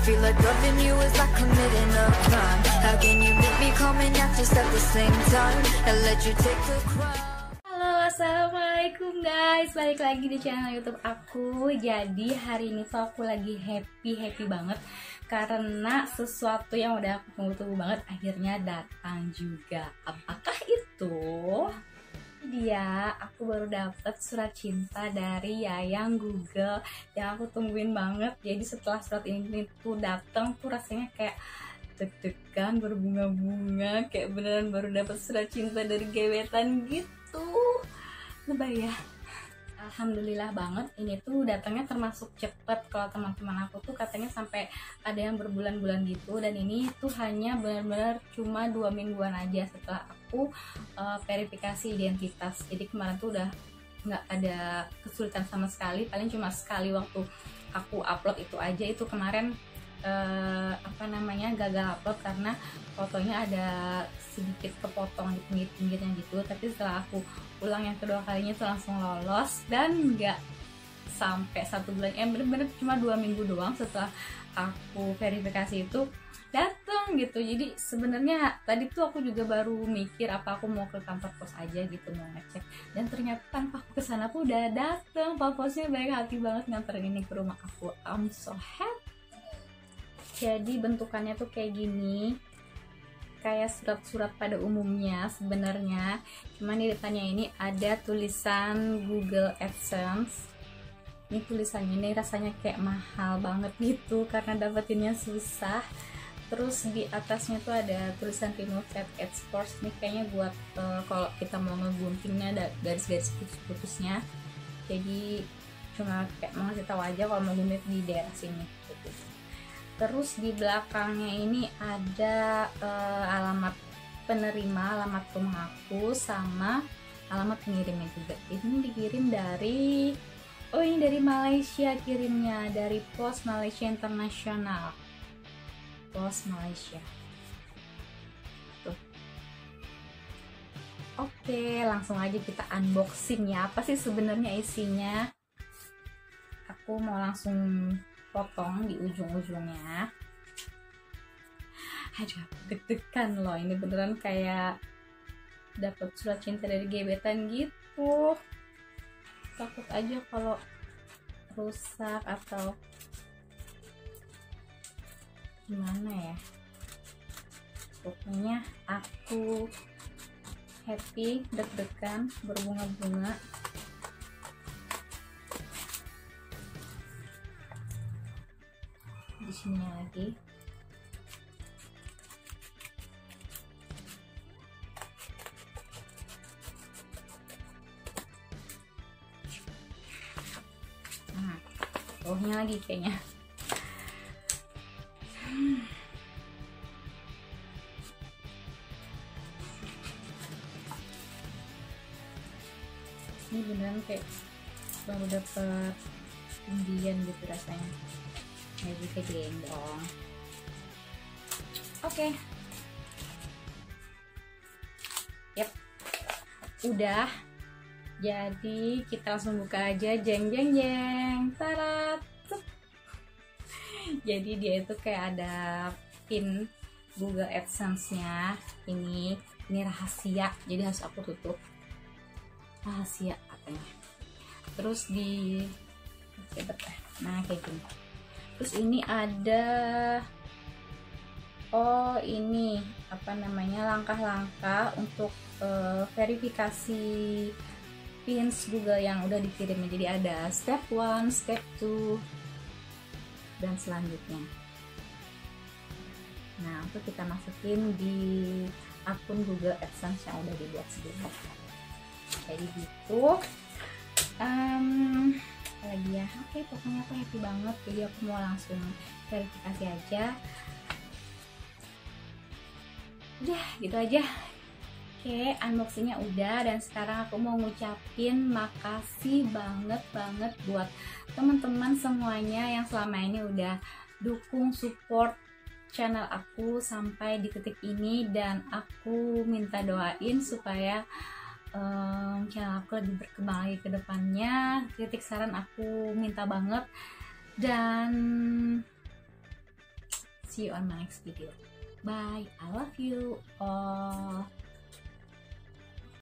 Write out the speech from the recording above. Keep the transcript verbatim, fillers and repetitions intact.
Feel like loving you is like committing a crime. How can you make me come and act just at the same time and let you take the crown? Halo, assalamualaikum guys, balik lagi di channel YouTube aku. Jadi hari ini tuh aku lagi happy happy banget karena sesuatu yang udah aku tunggu-tunggu banget akhirnya datang juga. Apakah itu? Dia, aku baru dapet surat cinta dari Yayang Google yang aku tungguin banget. Jadi setelah surat ini tuh datang tuh rasanya kayak deg-degan, berbunga-bunga, kayak beneran baru dapet surat cinta dari gebetan gitu. Lebay ya. Alhamdulillah banget, ini tuh datangnya termasuk cepet. Kalau teman-teman aku tuh katanya sampai ada yang berbulan-bulan gitu, dan ini tuh hanya benar-benar cuma dua mingguan aja setelah aku uh, verifikasi identitas. Jadi kemarin tuh udah nggak ada kesulitan sama sekali, paling cuma sekali waktu aku upload itu aja. Itu kemarin uh, apa namanya gagal upload karena fotonya ada sedikit kepotong di pinggir-pinggirnya gitu. Tapi setelah aku ulang yang kedua kalinya tuh langsung lolos, dan nggak sampai satu bulan, eh bener-bener cuma dua minggu doang setelah aku verifikasi itu datang gitu. Jadi sebenarnya tadi tuh aku juga baru mikir apa aku mau ke kantor pos aja gitu, mau ngecek, dan ternyata tanpa aku kesana aku udah datang. Pak posnya baik hati banget nganterin ini ke rumah aku. I'm so happy. Jadi bentukannya tuh kayak gini, kayak surat-surat pada umumnya sebenarnya, cuman di depannya ini ada tulisan Google AdSense. Ini tulisannya ini rasanya kayak mahal banget gitu karena dapetinnya susah. Terus di atasnya tuh ada tulisan remove at exports. Ini kayaknya buat uh, kalau kita mau ngeguntingnya ada garis-garis putus-putusnya. Jadi cuma kayak mau ngasih tahu aja kalau mau gunting di daerah sini gitu. Terus di belakangnya ini ada uh, alamat penerima, alamat rumah aku, sama alamat pengirimnya juga. Ini dikirim dari, oh ini dari Malaysia kirimnya, dari Pos Malaysia Internasional. Pos Malaysia. Tuh. Oke, langsung aja kita unboxing ya. Apa sih sebenarnya isinya? Aku mau langsung potong di ujung-ujungnya. Aduh, deg-degan loh, ini beneran kayak dapet surat cinta dari gebetan gitu. Takut aja kalau rusak atau gimana ya. Pokoknya aku happy, deg-degan, berbunga-bunga. Di sini lagi. Nah, bawahnya lagi kayaknya. Hmm. Ini beneran kayak baru dapet undian gitu rasanya. Jadi kegedean dong. Oke. Okay. Yap. Udah. Jadi kita langsung buka aja. Jeng jeng jeng. Tarat. Jadi dia itu kayak ada pin Google AdSense-nya. Ini ini rahasia. Jadi harus aku tutup. Rahasia katanya. Terus di nah kayak gini. Terus ini ada, oh ini apa namanya, langkah-langkah untuk uh, verifikasi pins Google yang udah dikirimnya. Jadi ada step one, step two, dan selanjutnya. Nah, untuk kita masukin di akun Google AdSense yang udah dibuat sebelumnya. Jadi gitu. Um, lagi ya, oke, pokoknya aku happy banget. Jadi aku mau langsung verifikasi aja. Udah gitu aja. Oke, unboxingnya udah, dan sekarang aku mau ngucapin makasih banget banget buat teman-teman semuanya yang selama ini udah dukung support channel aku sampai di titik ini, dan aku minta doain supaya um, channel aku lebih berkembang lagi ke depannya. Kritik saran aku minta banget, dan See you on my next video. Bye, I love you all.